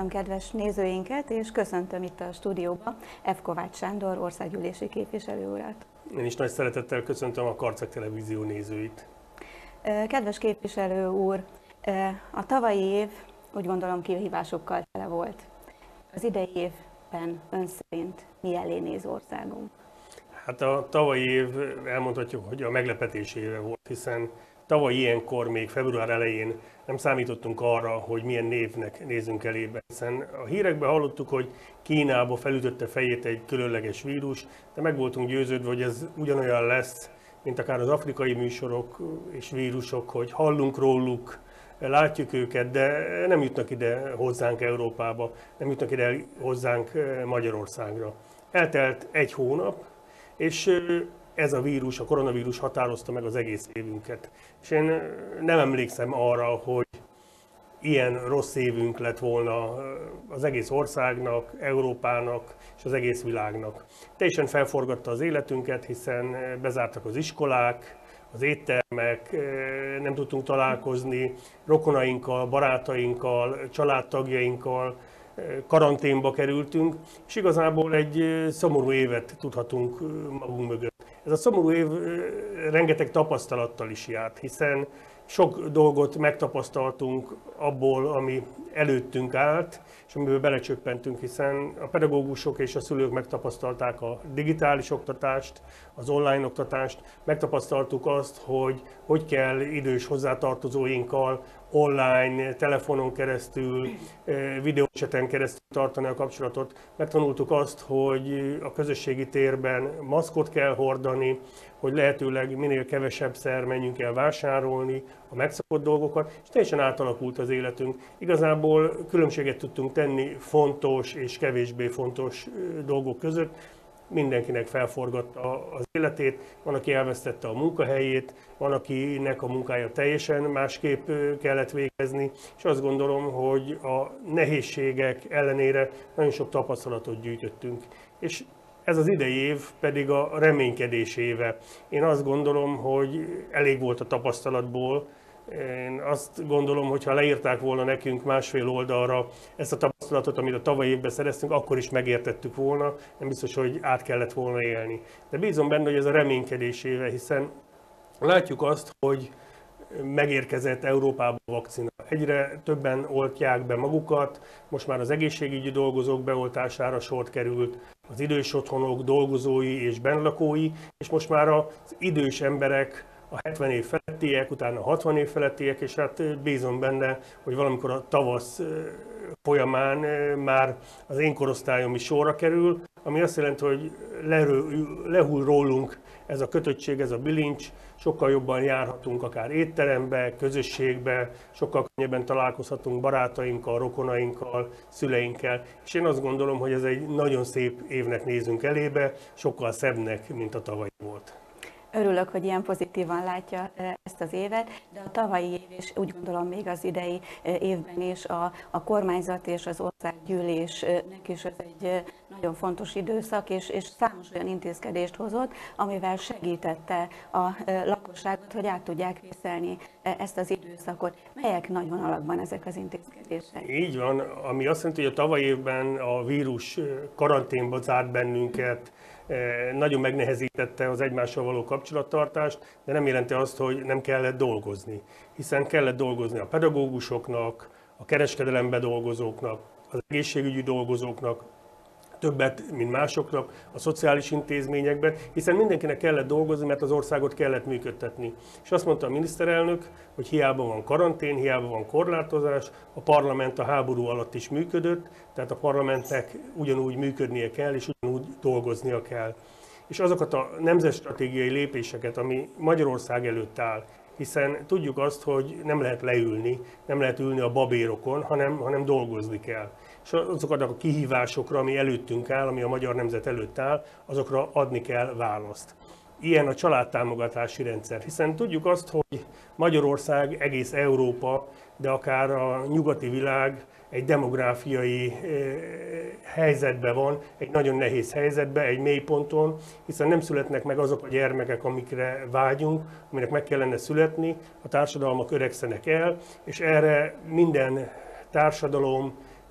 Üdvözlöm kedves nézőinket, és köszöntöm itt a stúdióban F. Kovács Sándor országgyűlési képviselő urat. Én is nagy szeretettel köszöntöm a Karcag Televízió nézőit. Kedves képviselő úr, a tavalyi év úgy gondolom kihívásokkal tele volt. Az idei évben ön szerint mi elé néz országunk? Hát a tavalyi év elmondhatjuk, hogy a meglepetés éve volt, hiszen tavaly ilyenkor, még február elején nem számítottunk arra, hogy milyen névnek nézünk elébe, hiszen a hírekben hallottuk, hogy Kínába felütötte fejét egy különleges vírus, de meg voltunk győződve, hogy ez ugyanolyan lesz, mint akár az afrikai műsorok és vírusok, hogy hallunk róluk, látjuk őket, de nem jutnak ide hozzánk Európába, nem jutnak ide hozzánk Magyarországra. Eltelt egy hónap, és ez a vírus, a koronavírus határozta meg az egész évünket. És én nem emlékszem arra, hogy ilyen rossz évünk lett volna az egész országnak, Európának és az egész világnak. Teljesen felforgatta az életünket, hiszen bezártak az iskolák, az éttermek, nem tudtunk találkozni rokonainkkal, barátainkkal, családtagjainkkal, karanténba kerültünk, és igazából egy szomorú évet tudhatunk magunk mögött. Ez a szomorú év rengeteg tapasztalattal is járt, hiszen sok dolgot megtapasztaltunk abból, ami előttünk állt, és amiből belecsöppentünk, hiszen a pedagógusok és a szülők megtapasztalták a digitális oktatást, az online oktatást, megtapasztaltuk azt, hogy kell idős hozzátartozóinkkal online, telefonon keresztül, videócseten keresztül tartani a kapcsolatot. Megtanultuk azt, hogy a közösségi térben maszkot kell hordani, hogy lehetőleg minél kevesebbszer menjünk el vásárolni a megszokott dolgokat, és teljesen átalakult az életünk. Igazából különbséget tudtunk tenni fontos és kevésbé fontos dolgok között. Mindenkinek felforgatta az életét, van, aki elvesztette a munkahelyét, van, akinek a munkája teljesen másképp kellett végezni, és azt gondolom, hogy a nehézségek ellenére nagyon sok tapasztalatot gyűjtöttünk. És ez az idei év pedig a reménykedés éve. Én azt gondolom, hogy elég volt a tapasztalatból. Én azt gondolom, hogy ha leírták volna nekünk másfél oldalra ezt a tapasztalatot, amit a tavalyi évben szereztünk, akkor is megértettük volna, nem biztos, hogy át kellett volna élni. De bízom benne, hogy ez a reménykedés éve, hiszen látjuk azt, hogy megérkezett Európába a vakcina. Egyre többen oltják be magukat, most már az egészségügyi dolgozók beoltására sor került, az idős otthonok dolgozói és benlakói, és most már az idős emberek, a 70 év felettiek, utána a 60 év felettiek, és hát bízom benne, hogy valamikor a tavasz folyamán már az én korosztályom is sorra kerül, ami azt jelenti, hogy lehull rólunk ez a kötöttség, ez a bilincs, sokkal jobban járhatunk akár étterembe, közösségbe, sokkal könnyebben találkozhatunk barátainkkal, rokonainkkal, szüleinkkel, és én azt gondolom, hogy ez egy nagyon szép évnek nézünk elébe, sokkal szebbnek, mint a tavalyi volt. Örülök, hogy ilyen pozitívan látja ezt az évet, de a tavalyi év és úgy gondolom még az idei évben is a kormányzat és az országgyűlésnek is ez egy nagyon fontos időszak, és számos olyan intézkedést hozott, amivel segítette a lakosságot, hogy át tudják vészelni ezt az időszakot. Melyek nagy vonalakban ezek az intézkedések? Így van, ami azt jelenti, hogy a tavalyi évben a vírus karanténba zárt bennünket, nagyon megnehezítette az egymással való kapcsolattartást, de nem jelenti azt, hogy nem kellett dolgozni. Hiszen kellett dolgozni a pedagógusoknak, a kereskedelemben dolgozóknak, az egészségügyi dolgozóknak, többet, mint másoknak, a szociális intézményekben, hiszen mindenkinek kellett dolgozni, mert az országot kellett működtetni. És azt mondta a miniszterelnök, hogy hiába van karantén, hiába van korlátozás, a parlament a háború alatt is működött, tehát a parlamentnek ugyanúgy működnie kell, és ugyanúgy dolgoznia kell. És azokat a nemzetstratégiai lépéseket, ami Magyarország előtt áll, hiszen tudjuk azt, hogy nem lehet leülni, nem lehet ülni a babérokon, hanem dolgozni kell. És azoknak a kihívásokra, ami előttünk áll, ami a magyar nemzet előtt áll, azokra adni kell választ. Ilyen a családtámogatási rendszer, hiszen tudjuk azt, hogy Magyarország, egész Európa, de akár a nyugati világ egy demográfiai helyzetben van, egy nagyon nehéz helyzetben, egy mélyponton, hiszen nem születnek meg azok a gyermekek, amikre vágyunk, aminek meg kellene születni, a társadalmak öregszenek el, és erre minden társadalom,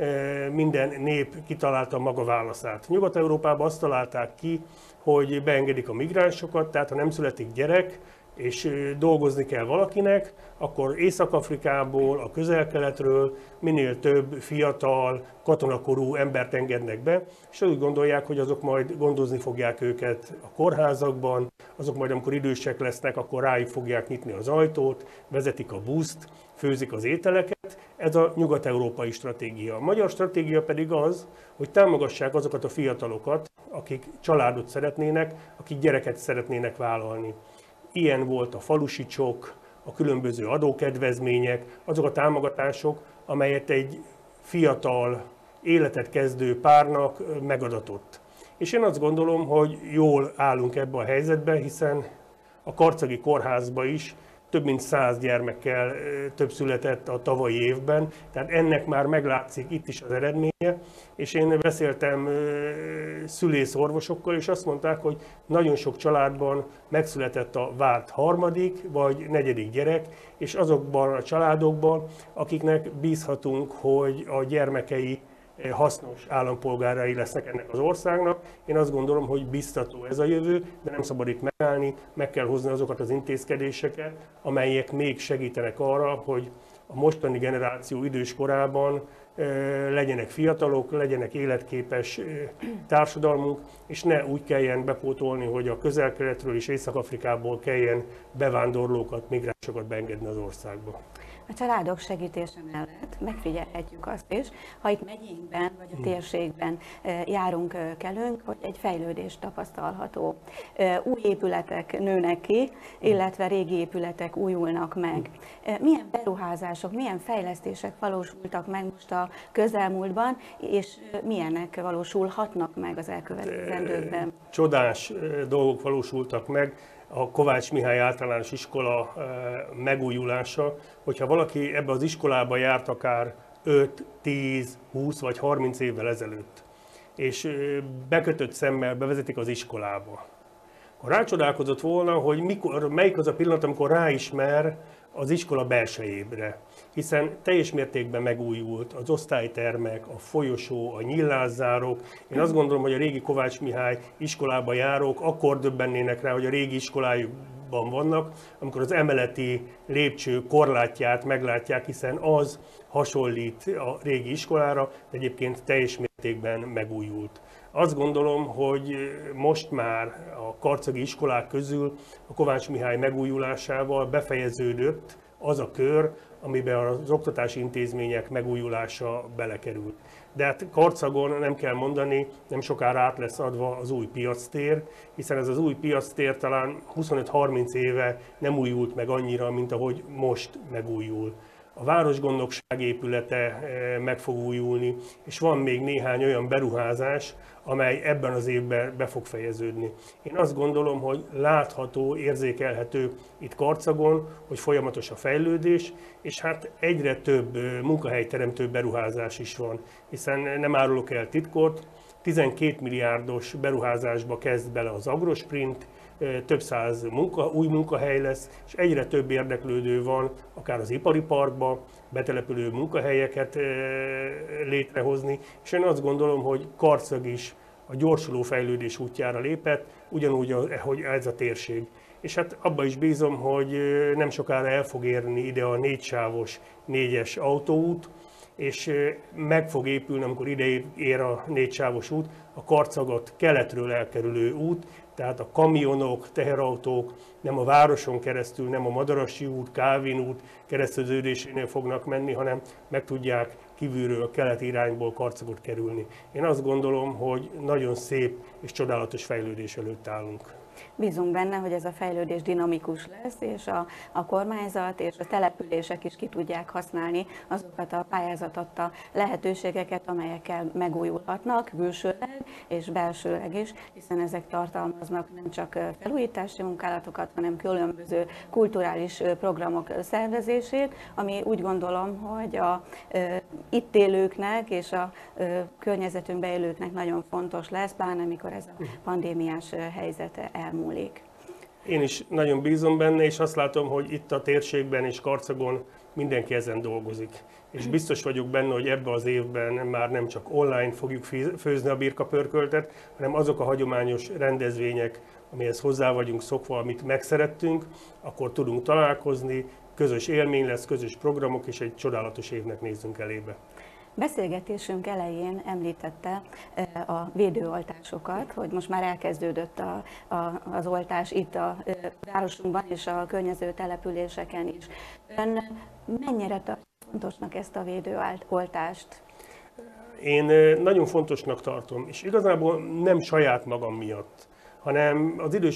minden nép kitalálta maga válaszát. Nyugat-Európában azt találták ki, hogy beengedik a migránsokat, tehát ha nem születik gyerek, és dolgozni kell valakinek, akkor Észak-Afrikából, a Közel-Keletről minél több fiatal, katonakorú embert engednek be, és úgy gondolják, hogy azok majd gondozni fogják őket a kórházakban, azok majd amikor idősek lesznek, akkor rájuk fogják nyitni az ajtót, vezetik a buszt, főzik az ételeket. Ez a nyugat-európai stratégia. A magyar stratégia pedig az, hogy támogassák azokat a fiatalokat, akik családot szeretnének, akik gyereket szeretnének vállalni. Ilyen volt a falusi csok, a különböző adókedvezmények, azok a támogatások, amelyet egy fiatal, életet kezdő párnak megadatott. És én azt gondolom, hogy jól állunk ebbe a helyzetbe, hiszen a karcagi kórházba is több mint 100 gyermekkel több született a tavalyi évben, tehát ennek már meglátszik itt is az eredménye, és én beszéltem szülészorvosokkal, és azt mondták, hogy nagyon sok családban megszületett a várt harmadik vagy negyedik gyerek, és azokban a családokban, akiknek bízhatunk, hogy a gyermekei hasznos állampolgárai lesznek ennek az országnak. Én azt gondolom, hogy biztató ez a jövő, de nem szabad itt megállni, meg kell hozni azokat az intézkedéseket, amelyek még segítenek arra, hogy a mostani generáció idős korában legyenek fiatalok, legyenek életképes társadalmunk, és ne úgy kelljen bepótolni, hogy a Közel-Keletről és Észak-Afrikából kelljen bevándorlókat, migránsokat beengedni az országba. A családok segítése mellett megfigyelhetjük azt is, ha itt megyénkben vagy a térségben járunk, kelünk, hogy egy fejlődés tapasztalható. Új épületek nőnek ki, illetve régi épületek újulnak meg. Milyen beruházások, milyen fejlesztések valósultak meg most a közelmúltban, és milyenek valósulhatnak meg az elkövetkezendőkben? Csodás dolgok valósultak meg. A Kovács Mihály Általános Iskola megújulása, hogyha valaki ebbe az iskolába járt akár 5, 10, 20 vagy 30 évvel ezelőtt, és bekötött szemmel bevezetik az iskolába, akkor rácsodálkozott volna, hogy melyik az a pillanat, amikor ráismer az iskola belsejébre, hiszen teljes mértékben megújult az osztálytermek, a folyosó, a nyílászárok. Én azt gondolom, hogy a régi Kovács Mihály iskolába járók akkor döbbennének rá, hogy a régi iskolájukban vannak, amikor az emeleti lépcső korlátját meglátják, hiszen az hasonlít a régi iskolára, de egyébként teljes mértékben megújult. Azt gondolom, hogy most már a karcagi iskolák közül a Kovács Mihály megújulásával befejeződött az a kör, amiben az oktatási intézmények megújulása belekerült. De hát Karcagon nem kell mondani, nem sokára át lesz adva az új piactér, hiszen ez az új piactér talán 25-30 éve nem újult meg annyira, mint ahogy most megújul. A városgondnokság épülete meg fog újulni, és van még néhány olyan beruházás, amely ebben az évben be fog fejeződni. Én azt gondolom, hogy látható, érzékelhető itt Karcagon, hogy folyamatos a fejlődés, és hát egyre több munkahelyteremtő beruházás is van, hiszen nem árulok el titkot, 12 milliárdos beruházásba kezd bele az Agrosprint, több száz új munkahely lesz, és egyre több érdeklődő van, akár az ipari parkba, betelepülő munkahelyeket létrehozni, és én azt gondolom, hogy Karcag is a gyorsuló fejlődés útjára lépett, ugyanúgy, hogy ez a térség. És hát abban is bízom, hogy nem sokára el fog érni ide a 4-sávos 4-es autóút, és meg fog épülni, amikor ide ér a 4-sávos út, a Karcagot keletről elkerülő út, tehát a kamionok, teherautók nem a városon keresztül, nem a Madarasi út, Kálvin út kereszteződésénél fognak menni, hanem meg tudják kívülről, keleti irányból Karcagot kerülni. Én azt gondolom, hogy nagyon szép és csodálatos fejlődés előtt állunk. Bízunk benne, hogy ez a fejlődés dinamikus lesz, és a kormányzat és a települések is ki tudják használni azokat a pályázat adta lehetőségeket, amelyekkel megújulhatnak külsőleg és belsőleg is, hiszen ezek tartalmaznak nem csak felújítási munkálatokat, hanem különböző kulturális programok szervezését, ami úgy gondolom, hogy a itt élőknek és a környezetünkben élőknek nagyon fontos lesz, pláne amikor ez a pandémiás helyzet elmúlik. Én is nagyon bízom benne, és azt látom, hogy itt a térségben és Karcagon mindenki ezen dolgozik. És biztos vagyok benne, hogy ebbe az évben már nem csak online fogjuk főzni a birkapörköltet, hanem azok a hagyományos rendezvények, amihez hozzá vagyunk szokva, amit megszerettünk, akkor tudunk találkozni, közös élmény lesz, közös programok, és egy csodálatos évnek nézzünk elébe. Beszélgetésünk elején említette a védőoltásokat, hogy most már elkezdődött az oltás itt a városunkban és a környező településeken is. Ön mennyire tartja fontosnak ezt a védőoltást? Én nagyon fontosnak tartom, és igazából nem saját magam miatt, hanem az idős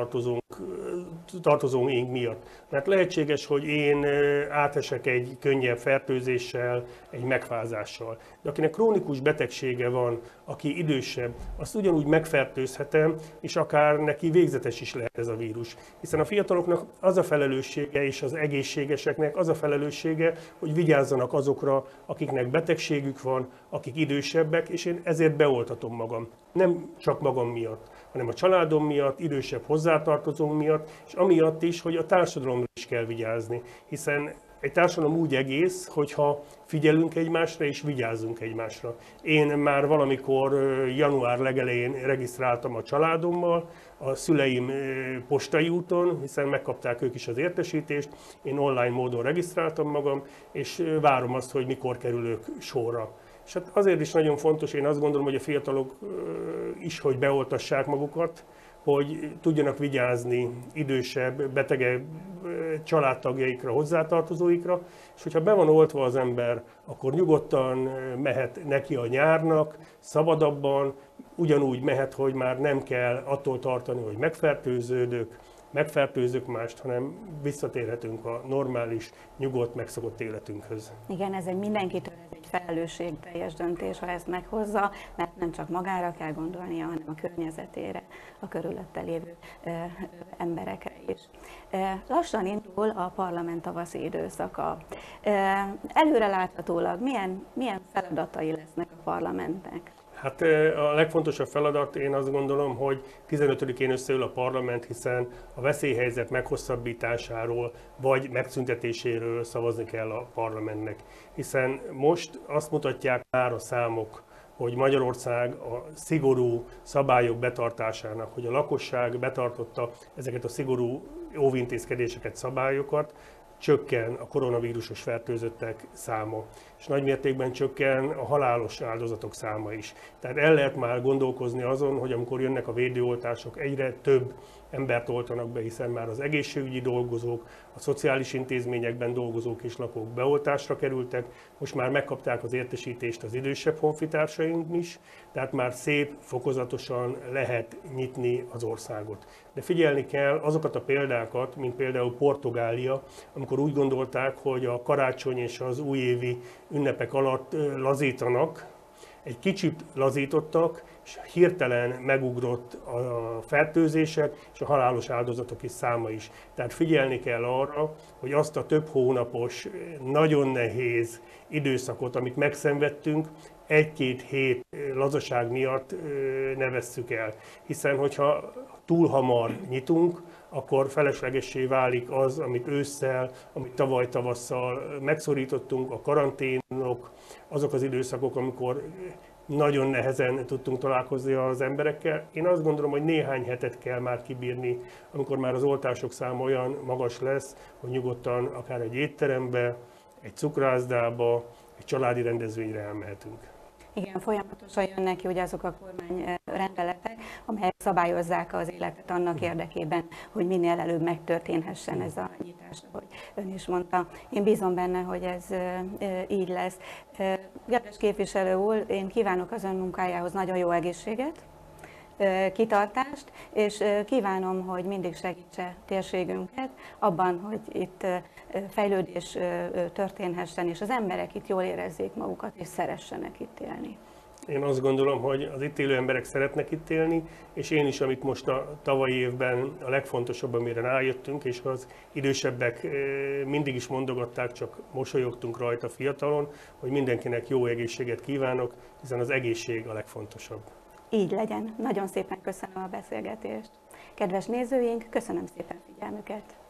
hozzátartozóink miatt. Mert lehetséges, hogy én átesek egy könnyebb fertőzéssel, egy megfázással. De akinek krónikus betegsége van, aki idősebb, azt ugyanúgy megfertőzhetem, és akár neki végzetes is lehet ez a vírus. Hiszen a fiataloknak az a felelőssége, és az egészségeseknek az a felelőssége, hogy vigyázzanak azokra, akiknek betegségük van, akik idősebbek, és én ezért beoltatom magam. Nem csak magam miatt, hanem a családom miatt, idősebb hozzátartozónk miatt, és amiatt is, hogy a társadalomra is kell vigyázni. Hiszen egy társadalom úgy egész, hogyha figyelünk egymásra és vigyázzunk egymásra. Én már valamikor január legelején regisztráltam a családommal, a szüleim postai úton, hiszen megkapták ők is az értesítést, én online módon regisztráltam magam, és várom azt, hogy mikor kerülök sorra. És hát azért is nagyon fontos, én azt gondolom, hogy a fiatalok is, hogy beoltassák magukat, hogy tudjanak vigyázni idősebb, betegebb családtagjaikra, hozzátartozóikra, és hogyha be van oltva az ember, akkor nyugodtan mehet neki a nyárnak, szabadabban, ugyanúgy mehet, hogy már nem kell attól tartani, hogy megfertőzök mást, hanem visszatérhetünk a normális, nyugodt, megszokott életünkhöz. Igen, ez mindenkitől ez egy felelősségteljes döntés, ha ezt meghozza, mert nem csak magára kell gondolnia, hanem a környezetére, a körülötte lévő emberekre is. Lassan indul a parlament tavaszi időszaka. Előreláthatólag milyen feladatai lesznek a parlamentnek? Hát a legfontosabb feladat, én azt gondolom, hogy 15-én összeül a parlament, hiszen a veszélyhelyzet meghosszabbításáról vagy megszüntetéséről szavazni kell a parlamentnek. Hiszen most azt mutatják már a számok, hogy Magyarország a szigorú szabályok betartásának, hogy a lakosság betartotta ezeket a szigorú óvintézkedéseket, szabályokat, csökken a koronavírusos fertőzöttek száma, és nagymértékben csökken a halálos áldozatok száma is. Tehát el lehet már gondolkozni azon, hogy amikor jönnek a védőoltások, egyre több embert oltanak be, hiszen már az egészségügyi dolgozók, a szociális intézményekben dolgozók és lakók beoltásra kerültek, most már megkapták az értesítést az idősebb honfitársaink is, tehát már szép, fokozatosan lehet nyitni az országot. De figyelni kell azokat a példákat, mint például Portugália, amikor úgy gondolták, hogy a karácsony és az újévi ünnepek alatt lazítanak, egy kicsit lazítottak, és hirtelen megugrott a fertőzések és a halálos áldozatok is száma is. Tehát figyelni kell arra, hogy azt a több hónapos, nagyon nehéz időszakot, amit megszenvedtünk, egy-két hét lazaság miatt ne vesszük el. Hiszen, hogyha túl hamar nyitunk, akkor feleslegessé válik az, amit ősszel, amit tavaly tavasszal megszorítottunk, a karanténok, azok az időszakok, amikor nagyon nehezen tudtunk találkozni az emberekkel. Én azt gondolom, hogy néhány hetet kell már kibírni, amikor már az oltások száma olyan magas lesz, hogy nyugodtan akár egy étterembe, egy cukrászdába, egy családi rendezvényre elmehetünk. Igen, folyamatosan jönnek ki ugye azok a kormányrendeletek, amelyek szabályozzák az életet annak érdekében, hogy minél előbb megtörténhessen ez a nyitás, ahogy ön is mondta. Én bízom benne, hogy ez így lesz. Kedves képviselő úr, én kívánok az ön munkájához nagyon jó egészséget, kitartást, és kívánom, hogy mindig segítse térségünket abban, hogy itt fejlődés történhessen, és az emberek itt jól érezzék magukat, és szeressenek itt élni. Én azt gondolom, hogy az itt élő emberek szeretnek itt élni, és én is, amit most a tavalyi évben a legfontosabb, amire rájöttünk, és az idősebbek mindig is mondogatták, csak mosolyogtunk rajta fiatalon, hogy mindenkinek jó egészséget kívánok, hiszen az egészség a legfontosabb. Így legyen. Nagyon szépen köszönöm a beszélgetést. Kedves nézőink, köszönöm szépen figyelmüket.